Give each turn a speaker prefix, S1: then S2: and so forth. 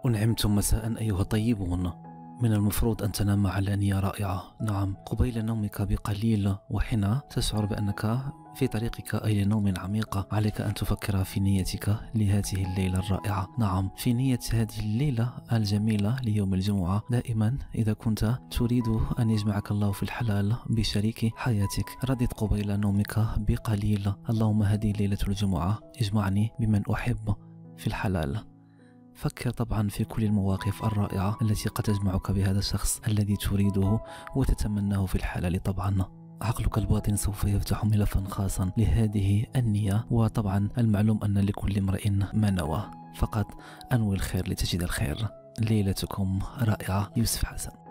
S1: أنعمتم مساء أيها الطيبون. من المفروض أن تنام على نية رائعة، نعم، قبيل نومك بقليل، وحين تشعر بأنك في طريقك إلى نوم عميق عليك أن تفكر في نيتك لهذه الليلة الرائعة. نعم، في نية هذه الليلة الجميلة ليوم الجمعة. دائما إذا كنت تريد أن يجمعك الله في الحلال بشريك حياتك، ردد قبيل نومك بقليل: اللهم هذه ليلة الجمعة اجمعني بمن أحب في الحلال. فكر طبعا في كل المواقف الرائعة التي قد تجمعك بهذا الشخص الذي تريده وتتمناه في الحلال. طبعا عقلك الباطن سوف يفتح ملفا خاصا لهذه النية، وطبعا المعلوم أن لكل امرئ ما نوى، فقط أنوي الخير لتجد الخير. ليلتكم رائعة. يوسف حسن.